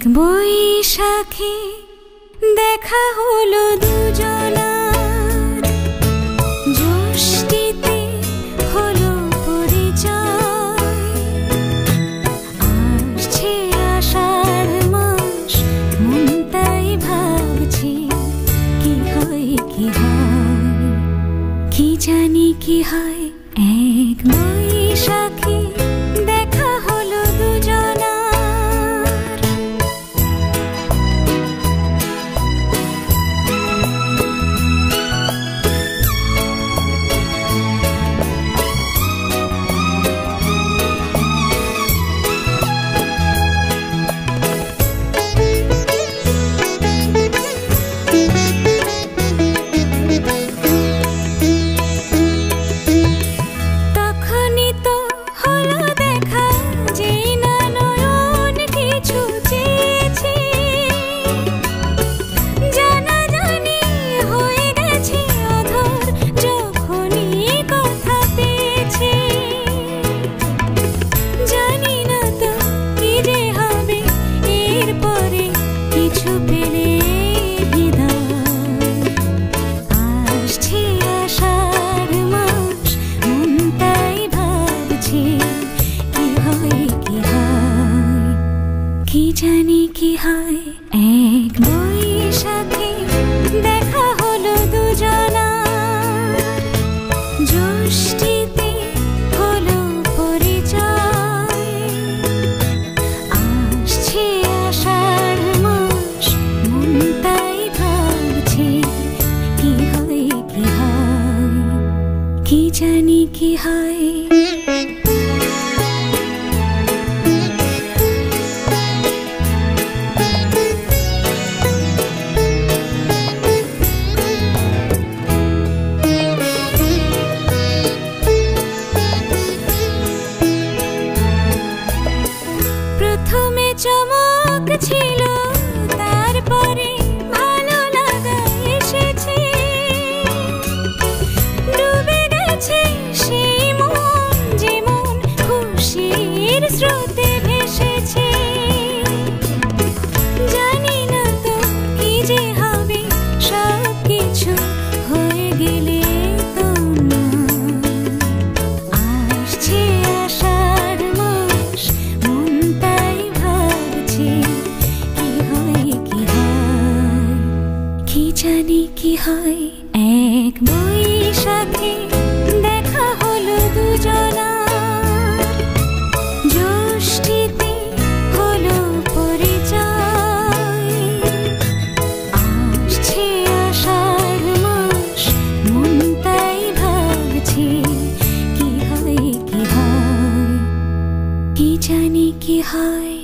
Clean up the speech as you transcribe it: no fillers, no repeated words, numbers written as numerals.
বৈশাখে দেখা হলো দুজনার, জ্যৈষ্ঠীতে হলো পরিচয়। আসছে আষাঢ় মাস, মন তাই ভাবছি কি হয় কি হয়, কি জানি কি হয়। এক বৈশাখে দেখা হলো দুজনার। কি জানি কি হয়। এক বৈশাখে দেখা হলো দুজনার, জ্যৈষ্ঠীতে হলো পরিচয়। আসছে আষাঢ় মাস, মন তাই ভাবছে কি হয় কি হয়, কি জানি কি হয়। প্রথমে চমক ছিল, তারপরে ভালো লাগা এসেছে। ডুবে গেছে সেই মন, যেমন খুশির স্রোতে ভেসেছে। জানি না তো কি যে হবে, সব কিছু হয়ে গেলে তো না। আসছে আষাঢ় মাস, মন তাই ভাবছে কি হয় কি হয়, কি জানি কি হয়। এক বৈশাখে দেখা হলো দুজনার, জ্যৈষ্ঠীতে হলো পরিচয়। আসছে আষাঢ় মাস, মন তাই ভাবছে কি হয় কি হয়, কি জানি কি হয়।